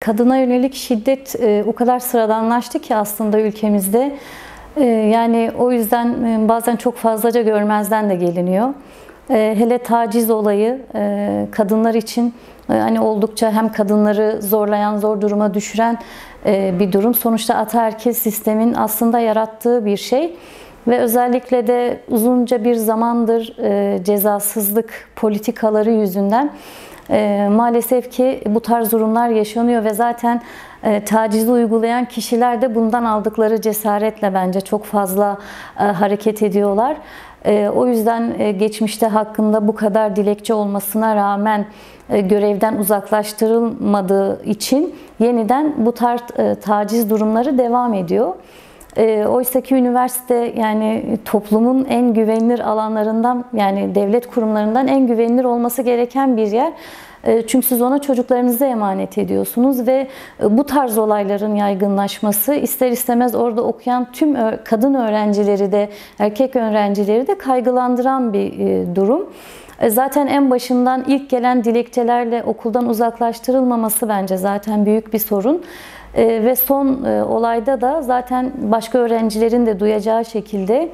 kadına yönelik şiddet o kadar sıradanlaştı ki aslında ülkemizde. Yani o yüzden bazen çok fazlaca görmezden de geliniyor. Hele taciz olayı kadınlar için hani oldukça hem kadınları zorlayan, zor duruma düşüren bir durum. Sonuçta ataerkil sistemin aslında yarattığı bir şey. Ve özellikle de uzunca bir zamandır cezasızlık politikaları yüzünden maalesef ki bu tarz durumlar yaşanıyor ve zaten tacizi uygulayan kişiler de bundan aldıkları cesaretle bence çok fazla hareket ediyorlar. O yüzden geçmişte hakkında bu kadar dilekçe olmasına rağmen görevden uzaklaştırılmadığı için yeniden bu tarz taciz durumları devam ediyor. Oysa ki üniversite yani toplumun en güvenilir alanlarından, yani devlet kurumlarından en güvenilir olması gereken bir yer. Çünkü siz ona çocuklarınızı emanet ediyorsunuz ve bu tarz olayların yaygınlaşması ister istemez orada okuyan tüm kadın öğrencileri de erkek öğrencileri de kaygılandıran bir durum. Zaten en başından ilk gelen dilekçelerle okuldan uzaklaştırılmaması bence zaten büyük bir sorun. Ve son olayda da zaten başka öğrencilerin de duyacağı şekilde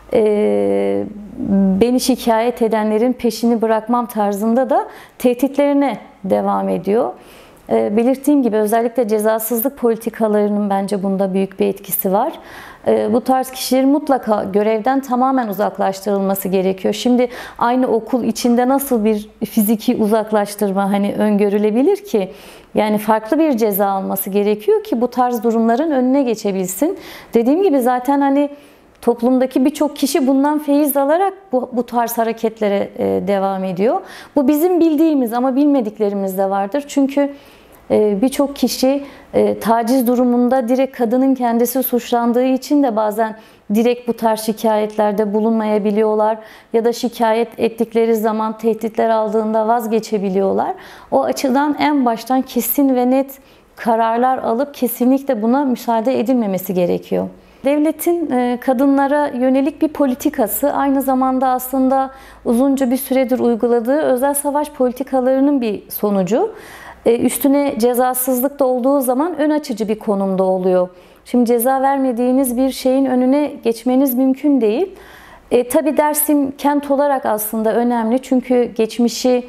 beni şikayet edenlerin peşini bırakmam tarzında da tehditlerine devam ediyor. Belirttiğim gibi özellikle cezasızlık politikalarının bence bunda büyük bir etkisi var. Bu tarz kişilerin mutlaka görevden tamamen uzaklaştırılması gerekiyor. Şimdi aynı okul içinde nasıl bir fiziki uzaklaştırma hani öngörülebilir ki? Yani farklı bir ceza alması gerekiyor ki bu tarz durumların önüne geçebilsin. Dediğim gibi zaten hani toplumdaki birçok kişi bundan feyiz alarak bu tarz hareketlere devam ediyor. Bu bizim bildiğimiz ama bilmediklerimiz de vardır. Çünkü birçok kişi taciz durumunda direkt kadının kendisi suçlandığı için de bazen direkt bu tarz şikayetlerde bulunmayabiliyorlar ya da şikayet ettikleri zaman tehditler aldığında vazgeçebiliyorlar. O açıdan en baştan kesin ve net kararlar alıp kesinlikle buna müsaade edilmemesi gerekiyor. Devletin kadınlara yönelik bir politikası aynı zamanda aslında uzunca bir süredir uyguladığı özel savaş politikalarının bir sonucu. Üstüne cezasızlık da olduğu zaman ön açıcı bir konumda oluyor. Şimdi ceza vermediğiniz bir şeyin önüne geçmeniz mümkün değil. Tabii kent olarak aslında önemli çünkü geçmişi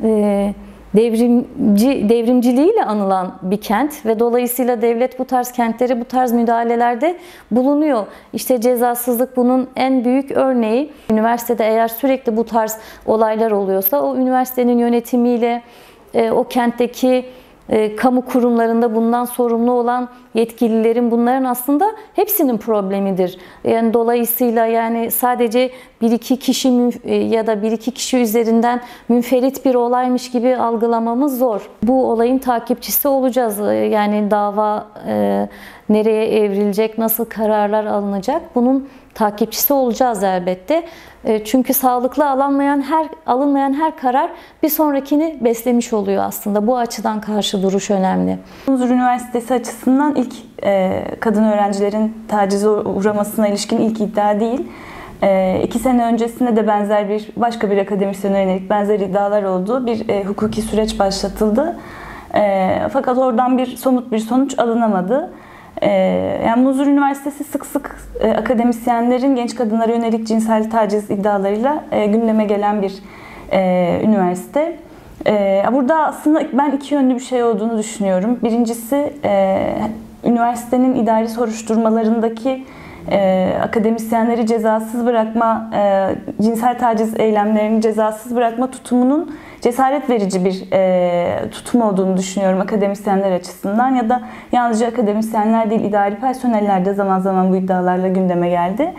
devrimciliğiyle anılan bir kent ve dolayısıyla devlet bu tarz kentlere bu tarz müdahalelerde bulunuyor. İşte cezasızlık bunun en büyük örneği. Üniversitede eğer sürekli bu tarz olaylar oluyorsa o üniversitenin yönetimiyle o kentteki kamu kurumlarında bundan sorumlu olan yetkililerin bunların aslında hepsinin problemidir. Yani dolayısıyla yani sadece bir iki kişi ya da bir iki kişi üzerinden münferit bir olaymış gibi algılamamız zor. Bu olayın takipçisi olacağız. Yani dava nereye evrilecek, nasıl kararlar alınacak bunun takipçisi olacağız elbette. Çünkü sağlıklı alınmayan her karar bir sonrakini beslemiş oluyor aslında. Bu açıdan karşı duruş önemli. Huzur Üniversitesi açısından ilk kadın öğrencilerin tacize uğramasına ilişkin ilk iddia değil. 2 sene öncesinde de başka bir akademisyene yönelik benzer iddialar olduğu bir hukuki süreç başlatıldı. Fakat oradan somut bir sonuç alınamadı. Yani Huzur Üniversitesi sık sık akademisyenlerin genç kadınlara yönelik cinsel taciz iddialarıyla gündeme gelen bir üniversite. Burada aslında ben iki yönlü bir şey olduğunu düşünüyorum. Birincisi üniversitenin idari soruşturmalarındaki akademisyenleri cezasız bırakma, cinsel taciz eylemlerini cezasız bırakma tutumunun cesaret verici bir tutum olduğunu düşünüyorum akademisyenler açısından ya da yalnızca akademisyenler değil idari personeller de zaman zaman bu iddialarla gündeme geldi.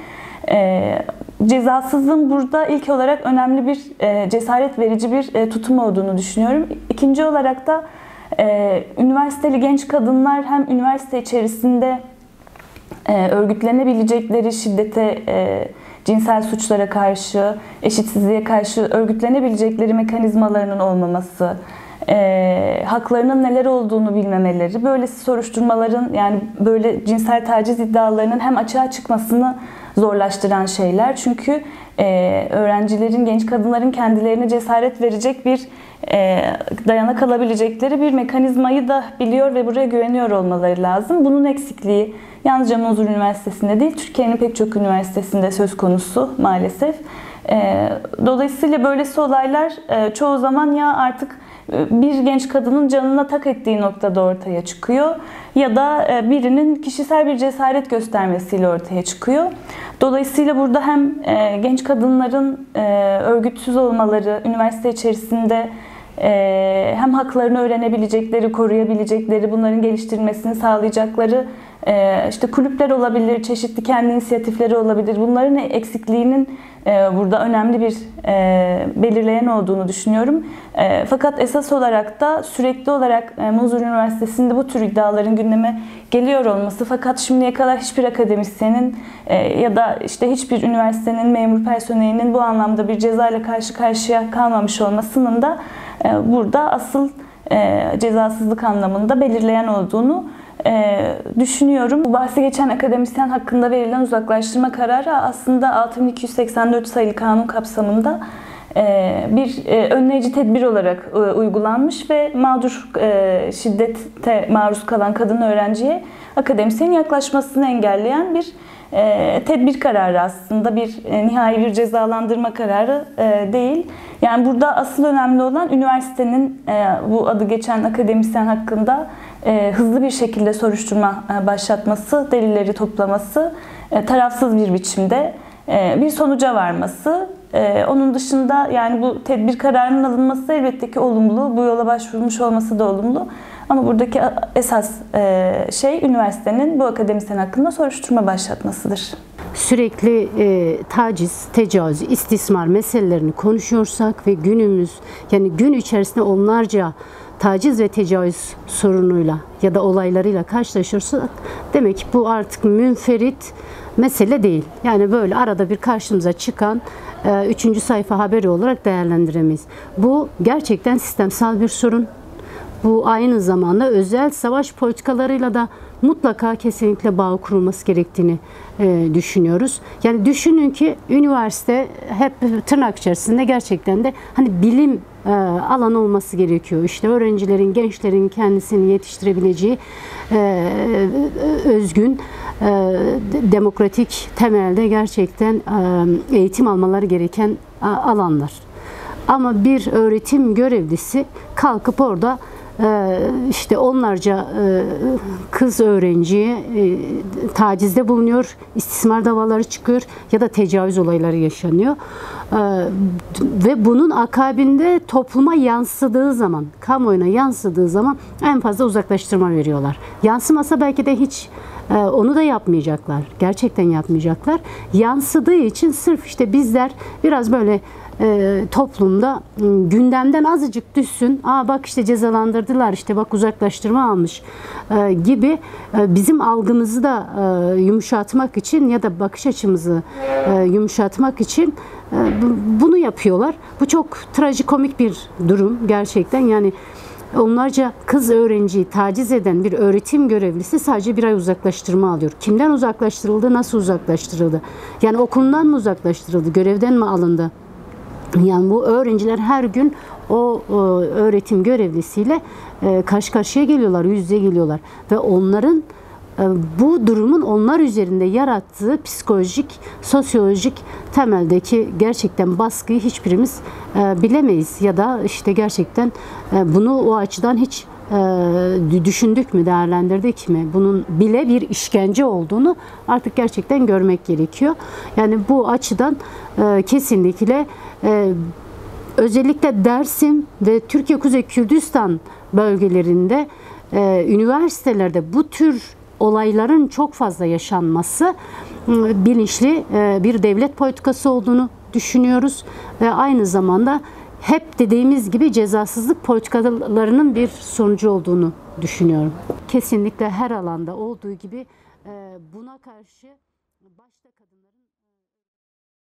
Cezasızlığın burada ilk olarak önemli bir cesaret verici bir tutum olduğunu düşünüyorum. İkinci olarak da üniversiteli genç kadınlar hem üniversite içerisinde örgütlenebilikleri şiddete, cinsel suçlara karşı, eşitsizliğe karşı örgütlenebilecekleri mekanizmalarının olmaması, haklarının neler olduğunu bilmemeleri, böylesi soruşturmaların yani böyle cinsel taciz iddialarının hem açığa çıkmasını zorlaştıran şeyler. Çünkü öğrencilerin, genç kadınların kendilerine cesaret verecek bir dayanak alabilecekleri bir mekanizmayı da biliyor ve buraya güveniyor olmaları lazım. Bunun eksikliği yalnızca Munzur Üniversitesi'nde değil, Türkiye'nin pek çok üniversitesinde söz konusu maalesef. Dolayısıyla böylesi olaylar çoğu zaman ya artık bir genç kadının canına tak ettiği noktada ortaya çıkıyor ya da birinin kişisel bir cesaret göstermesiyle ortaya çıkıyor. Dolayısıyla burada hem genç kadınların örgütsüz olmaları, üniversite içerisinde hem haklarını öğrenebilecekleri, koruyabilecekleri, bunların geliştirilmesini sağlayacakları işte kulüpler olabilir, çeşitli kendi inisiyatifleri olabilir. Bunların eksikliğinin burada önemli bir belirleyen olduğunu düşünüyorum. Fakat esas olarak da sürekli olarak Munzur Üniversitesi'nde bu tür iddiaların gündeme geliyor olması, fakat şimdiye kadar hiçbir akademisyenin ya da işte hiçbir üniversitenin memur personelinin bu anlamda bir cezayla karşı karşıya kalmamış olmasının da burada asıl cezasızlık anlamında belirleyen olduğunu düşünüyorum. Bu bahsi geçen akademisyen hakkında verilen uzaklaştırma kararı aslında 6284 sayılı kanun kapsamında bir önleyici tedbir olarak uygulanmış ve mağdur şiddete maruz kalan kadın öğrenciye akademisyenin yaklaşmasını engelleyen bir tedbir kararı, aslında bir nihai bir cezalandırma kararı değil. Yani burada asıl önemli olan üniversitenin bu adı geçen akademisyen hakkında hızlı bir şekilde soruşturma başlatması, delilleri toplaması, tarafsız bir biçimde bir sonuca varması. Onun dışında yani bu tedbir kararının alınması elbette ki olumlu, bu yola başvurmuş olması da olumlu. Ama buradaki esas şey üniversitenin bu akademisyen hakkında soruşturma başlatmasıdır. Sürekli taciz, tecavüz, istismar meselelerini konuşuyorsak ve yani gün içerisinde onlarca taciz ve tecavüz sorunuyla ya da olaylarıyla karşılaşırsak demek ki bu artık münferit mesele değil. Yani böyle arada bir karşımıza çıkan 3. sayfa haberi olarak değerlendiremeyiz. Bu gerçekten sistemsel bir sorun. Bu aynı zamanda özel savaş politikalarıyla da mutlaka kesinlikle bağ kurulması gerektiğini düşünüyoruz. Yani düşünün ki üniversite hep tırnak içerisinde gerçekten de hani bilim alanı olması gerekiyor. İşte öğrencilerin, gençlerin kendisini yetiştirebileceği özgün, demokratik temelde gerçekten eğitim almaları gereken alanlar. Ama bir öğretim görevlisi kalkıp orada işte onlarca kız öğrenciye tacizde bulunuyor, istismar davaları çıkıyor ya da tecavüz olayları yaşanıyor. Ve bunun akabinde topluma yansıdığı zaman, kamuoyuna yansıdığı zaman en fazla uzaklaştırma veriyorlar. Yansımasa belki de hiç onu da yapmayacaklar. Gerçekten yapmayacaklar. Yansıdığı için sırf işte bizler biraz böyle toplumda gündemden azıcık düşsün. Bak işte cezalandırdılar, işte bak uzaklaştırma almış gibi bizim algımızı da yumuşatmak için ya da bakış açımızı yumuşatmak için bunu yapıyorlar. Bu çok trajikomik bir durum gerçekten. Yani onlarca kız öğrenciyi taciz eden bir öğretim görevlisi sadece bir ay uzaklaştırma alıyor. Kimden uzaklaştırıldı, nasıl uzaklaştırıldı? Yani okulundan mı uzaklaştırıldı, görevden mi alındı? Yani bu öğrenciler her gün o öğretim görevlisiyle karşı karşıya geliyorlar, yüz yüze geliyorlar. Ve onların bu durumun onlar üzerinde yarattığı psikolojik, sosyolojik temeldeki gerçekten baskıyı hiçbirimiz bilemeyiz. Ya da işte gerçekten bunu o açıdan hiç düşündük mü, değerlendirdik mi? Bunun bile bir işkence olduğunu artık gerçekten görmek gerekiyor. Yani bu açıdan kesinlikle özellikle Dersim ve Türkiye Kuzey Kürdistan bölgelerinde üniversitelerde bu tür olayların çok fazla yaşanması bilinçli bir devlet politikası olduğunu düşünüyoruz ve aynı zamanda hep dediğimiz gibi cezasızlık politikalarının bir sonucu olduğunu düşünüyorum. Kesinlikle her alanda olduğu gibi buna karşı başta kadınların